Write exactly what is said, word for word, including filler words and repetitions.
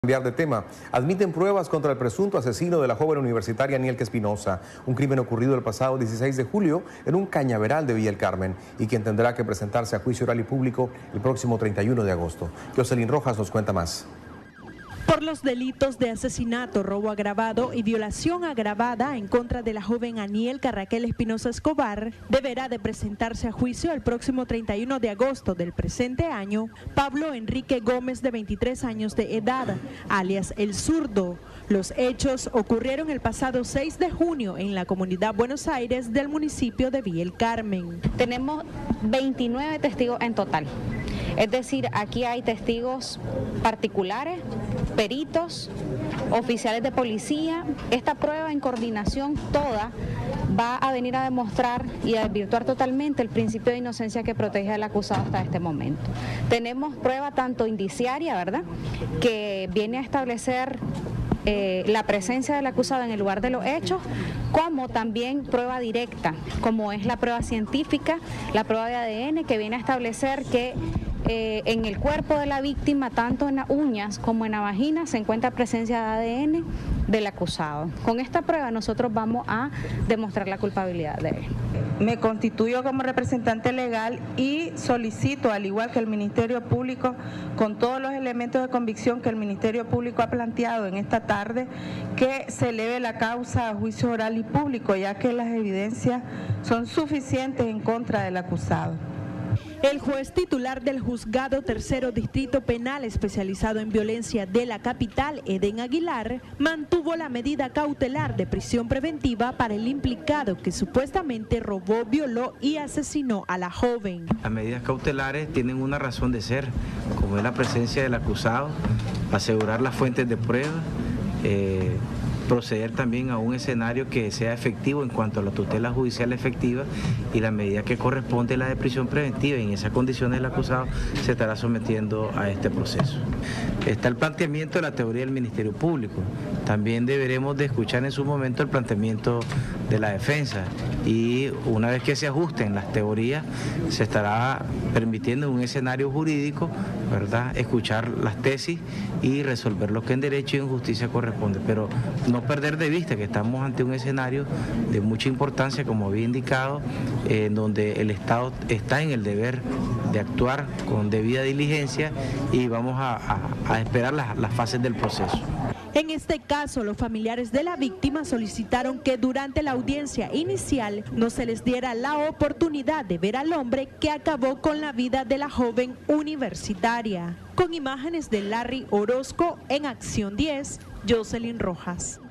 Cambiar de tema. Admiten pruebas contra el presunto asesino de la joven universitaria Anielka Espinosa, un crimen ocurrido el pasado dieciséis de julio en un cañaveral de Villa El Carmen y quien tendrá que presentarse a juicio oral y público el próximo treinta y uno de agosto. Jocelyn Rojas nos cuenta más. Por los delitos de asesinato, robo agravado y violación agravada en contra de la joven Anielka Raquel Espinosa Escobar, deberá de presentarse a juicio el próximo treinta y uno de agosto del presente año Pablo Enrique Gómez, de veintitrés años de edad, alias El Zurdo. Los hechos ocurrieron el pasado seis de junio en la comunidad Buenos Aires del municipio de Villa El Carmen. Tenemos veintinueve testigos en total. Es decir, aquí hay testigos particulares, peritos, oficiales de policía. Esta prueba en coordinación toda va a venir a demostrar y a desvirtuar totalmente el principio de inocencia que protege al acusado hasta este momento. Tenemos prueba tanto indiciaria, ¿verdad?, que viene a establecer Eh, la presencia del acusado en el lugar de los hechos, como también prueba directa, como es la prueba científica, la prueba de A D N, que viene a establecer que eh, en el cuerpo de la víctima, tanto en las uñas como en la vagina, se encuentra presencia de A D N del acusado. Con esta prueba nosotros vamos a demostrar la culpabilidad de él. Me constituyo como representante legal y solicito, al igual que el Ministerio Público, con todos los elementos de convicción que el Ministerio Público ha planteado en esta tarde, que se eleve la causa a juicio oral y público, ya que las evidencias son suficientes en contra del acusado. El juez titular del Juzgado Tercero Distrito Penal especializado en violencia de la capital, Eden Aguilar, mantuvo la medida cautelar de prisión preventiva para el implicado que supuestamente robó, violó y asesinó a la joven. Las medidas cautelares tienen una razón de ser, como es la presencia del acusado, asegurar las fuentes de prueba, eh, proceder también a un escenario que sea efectivo en cuanto a la tutela judicial efectiva y la medida que corresponde la de prisión preventiva, y en esas condiciones el acusado se estará sometiendo a este proceso. Está el planteamiento de la teoría del Ministerio Público, también deberemos de escuchar en su momento el planteamiento de la defensa, y una vez que se ajusten las teorías se estará permitiendo en un escenario jurídico, ¿verdad?, escuchar las tesis y resolver lo que en derecho y en justicia corresponde, pero no perder de vista que estamos ante un escenario de mucha importancia, como había indicado, eh, en donde el Estado está en el deber de actuar con debida diligencia y vamos a, a, a esperar las, las fases del proceso. En este caso, los familiares de la víctima solicitaron que durante la audiencia inicial no se les diera la oportunidad de ver al hombre que acabó con la vida de la joven universitaria. Con imágenes de Larry Orozco, en Acción diez, Jocelyn Rojas.